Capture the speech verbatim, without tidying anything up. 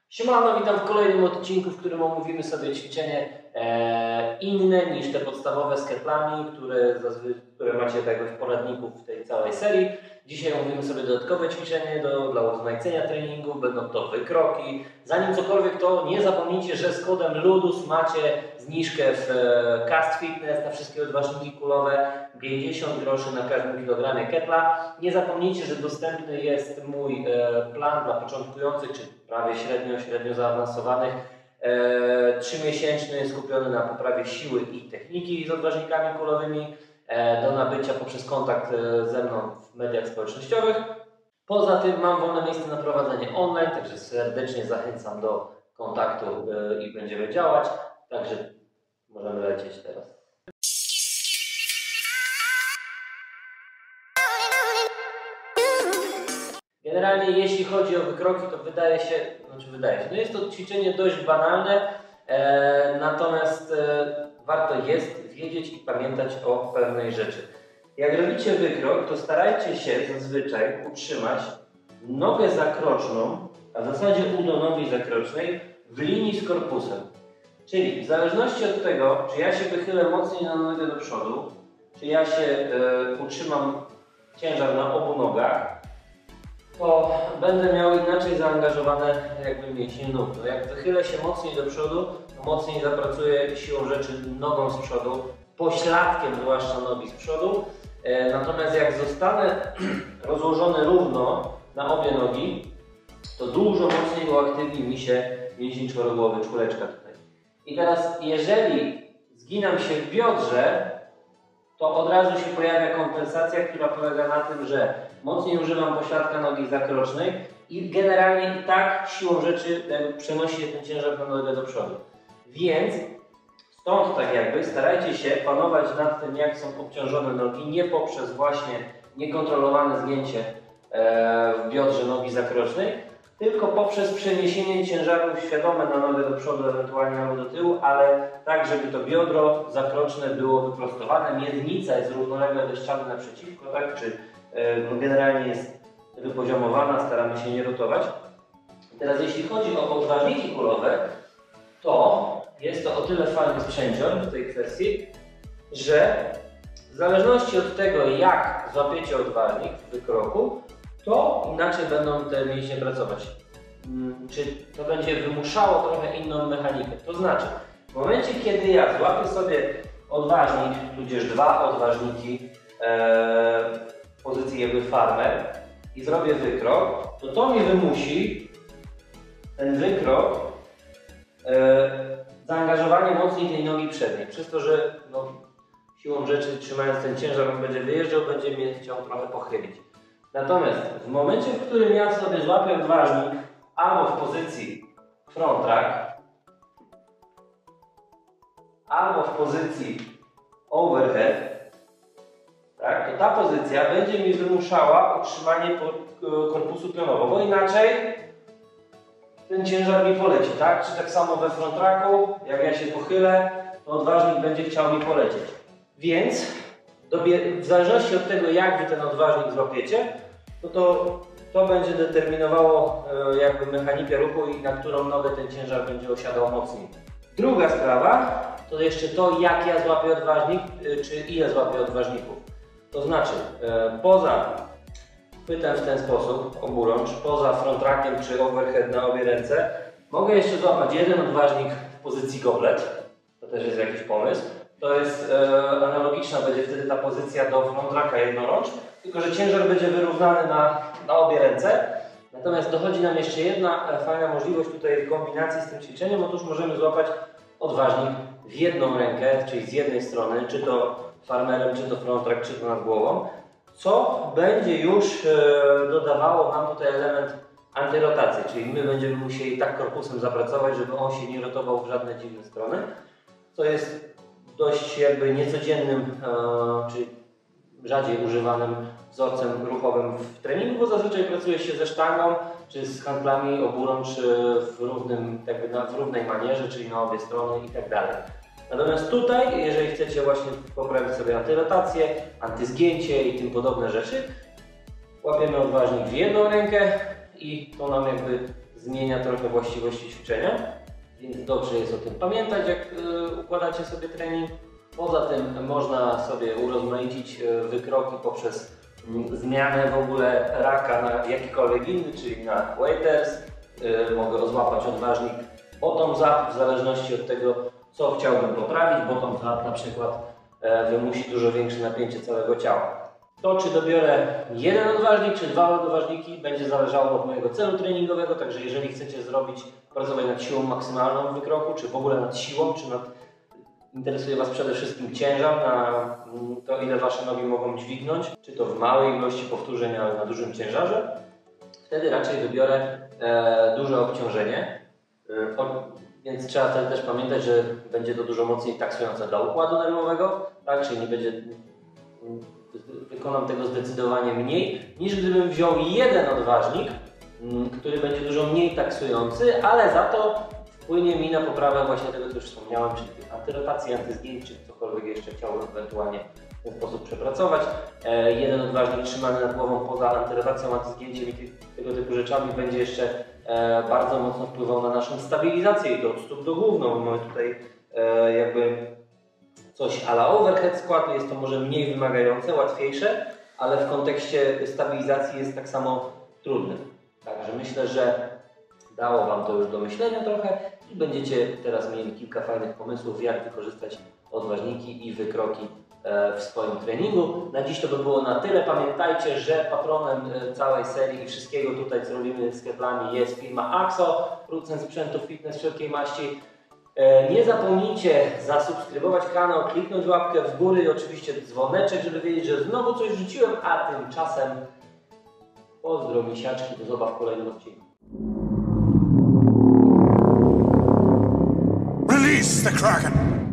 Siemano, witam w kolejnym odcinku, w którym omówimy sobie ćwiczenie e, inne niż te podstawowe z ketlami, które, które macie tak w poradniku w tej całej serii. Dzisiaj omówimy sobie dodatkowe ćwiczenie do, dla urozmaicenia treningu, będą to wykroki. Zanim cokolwiek, to nie zapomnijcie, że z kodem LUDUS macie zniżkę w e, Cast Fitness na wszystkie odważniki kulowe, pięćdziesiąt groszy na każdym kilogramie ketla. Nie zapomnijcie, że dostępny jest mój e, plan dla początkujących, czy prawie średnio, średnio zaawansowanych, e, trzymiesięczny, skupiony na poprawie siły i techniki z odważnikami kulowymi, e, do nabycia poprzez kontakt e, ze mną w mediach społecznościowych. Poza tym mam wolne miejsce na prowadzenie online, także serdecznie zachęcam do kontaktu e, i będziemy działać. Także możemy lecieć teraz. Generalnie jeśli chodzi o wykroki, to wydaje się, znaczy wydaje się, no jest to ćwiczenie dość banalne, e, natomiast e, warto jest wiedzieć i pamiętać o pewnej rzeczy. Jak robicie wykrok, to starajcie się zazwyczaj utrzymać nogę zakroczną, a w zasadzie u do nogi zakrocznej w linii z korpusem. Czyli w zależności od tego, czy ja się wychylę mocniej na nogę do przodu, czy ja się e, utrzymam ciężar na obu nogach, to będę miał inaczej zaangażowane jakby mięśnie nóg. No jak wychylę się mocniej do przodu, to mocniej zapracuję siłą rzeczy nogą z przodu, pośladkiem zwłaszcza nogi z przodu. E, natomiast jak zostanę rozłożony równo na obie nogi, to dużo mocniej uaktywni mi się mięsień czworogłowy, czwóreczka tutaj. I teraz jeżeli zginam się w biodrze, to od razu się pojawia kompensacja, która polega na tym, że mocniej używam pośladka nogi zakrocznej i generalnie i tak siłą rzeczy przenosi ten ciężar na nogę do przodu. Więc stąd tak jakby starajcie się panować nad tym, jak są obciążone nogi, nie poprzez właśnie niekontrolowane zgięcie w biodrze nogi zakrocznej, tylko poprzez przeniesienie ciężaru świadome na nogę do przodu, ewentualnie albo do tyłu, ale tak, żeby to biodro zakroczne było wyprostowane. Miednica jest równolegle do ściany naprzeciwko, tak? Czy no, generalnie jest wypoziomowana, staramy się nie rotować. Teraz jeśli chodzi o odważniki kulowe, to jest to o tyle fajny sprzęcior w tej kwestii, że w zależności od tego, jak złapiecie odważnik w wykroku, to inaczej będą te mięśnie pracować. Czy to będzie wymuszało trochę inną mechanikę? To znaczy, w momencie, kiedy ja złapię sobie odważnik, tudzież dwa odważniki e, w pozycji jakby farmer i zrobię wykrok, to to mi wymusi ten wykrok e, zaangażowanie mocniej tej nogi przedniej. Przez to, że no, siłą rzeczy trzymając ten ciężar, on będzie wyjeżdżał, będzie mnie chciał trochę pochylić. Natomiast w momencie, w którym ja sobie złapię odważnik albo w pozycji front track, albo w pozycji overhead, tak, to ta pozycja będzie mi wymuszała utrzymanie korpusu pionowo, bo inaczej ten ciężar mi poleci, tak? Czy tak samo we front tracku, jak ja się pochylę, to odważnik będzie chciał mi polecieć. Więc w zależności od tego, jak wy ten odważnik złapiecie, to, to to będzie determinowało e, jakby mechanikę ruchu i na którą nogę ten ciężar będzie osiadał mocniej. Druga sprawa to jeszcze to, jak ja złapię odważnik, e, czy ile złapię odważników. To znaczy, e, poza chwytem w ten sposób, oburącz, poza front trackiem czy overhead na obie ręce, mogę jeszcze złapać jeden odważnik w pozycji goblet. To też jest jakiś pomysł. To jest e, analogiczna, będzie wtedy ta pozycja do front tracka jednorącz, tylko że ciężar będzie wyrównany na, na obie ręce. Natomiast dochodzi nam jeszcze jedna e, fajna możliwość tutaj w kombinacji z tym ćwiczeniem. Otóż możemy złapać odważnik w jedną rękę, czyli z jednej strony, czy to farmerem, czy to front track, czy to nad głową, co będzie już e, dodawało nam tutaj element antyrotacji, czyli my będziemy musieli tak korpusem zapracować, żeby on się nie rotował w żadne dziwne strony, co jest dość jakby niecodziennym, e, czy rzadziej używanym wzorcem ruchowym w treningu, bo zazwyczaj pracuje się ze sztangą, czy z handlami oburącz w, równym, jakby na, w równej manierze, czyli na obie strony i tak dalej. Natomiast tutaj, jeżeli chcecie właśnie poprawić sobie antyrotację, antyzgięcie i tym podobne rzeczy, łapiemy odważnik w jedną rękę i to nam jakby zmienia trochę właściwości ćwiczenia, więc dobrze jest o tym pamiętać, jak układacie sobie trening. Poza tym można sobie urozmaicić wykroki poprzez zmianę w ogóle raka na jakikolwiek inny, czyli na waiters. Mogę rozłapać odważnik bottom up w zależności od tego, co chciałbym poprawić. Bottom up na przykład wymusi dużo większe napięcie całego ciała. To, czy dobiorę jeden odważnik, czy dwa odważniki, będzie zależało od mojego celu treningowego, także jeżeli chcecie zrobić, pracować nad siłą maksymalną w wykroku, czy w ogóle nad siłą, czy nad, interesuje Was przede wszystkim ciężar, na to, ile Wasze nogi mogą dźwignąć, czy to w małej ilości powtórzeń, ale na dużym ciężarze, wtedy raczej wybiorę e, duże obciążenie, e, o, więc trzeba wtedy też pamiętać, że będzie to dużo mocniej taksujące dla układu nerwowego, tak, czyli nie będzie... Wykonam tego zdecydowanie mniej, niż gdybym wziął jeden odważnik, który będzie dużo mniej taksujący, ale za to wpłynie mi na poprawę właśnie tego, co już wspomniałem, czyli tych antyrotacji, antyzgięć, czy cokolwiek jeszcze chciałbym ewentualnie w ten sposób przepracować. E, jeden odważnik trzymany nad głową poza antyrotacją, antyzgięciem i tego typu rzeczami będzie jeszcze e, bardzo mocno wpływał na naszą stabilizację i to od stóp do głów. No, mamy tutaj e, jakby coś a la overhead squat, jest to może mniej wymagające, łatwiejsze, ale w kontekście stabilizacji jest tak samo trudne. Także myślę, że dało Wam to już do myślenia trochę i będziecie teraz mieli kilka fajnych pomysłów, jak wykorzystać odważniki i wykroki w swoim treningu. Na dziś to by było na tyle. Pamiętajcie, że patronem całej serii i wszystkiego tutaj, co robimy z ketlami, jest firma Axo, producent sprzętu fitness wszelkiej maści. Nie zapomnijcie zasubskrybować kanał, kliknąć łapkę w górę i oczywiście dzwoneczek, żeby wiedzieć, że znowu coś rzuciłem, a tymczasem pozdro misiaczki, do zobaczenia w kolejnym odcinku. Release the Kraken!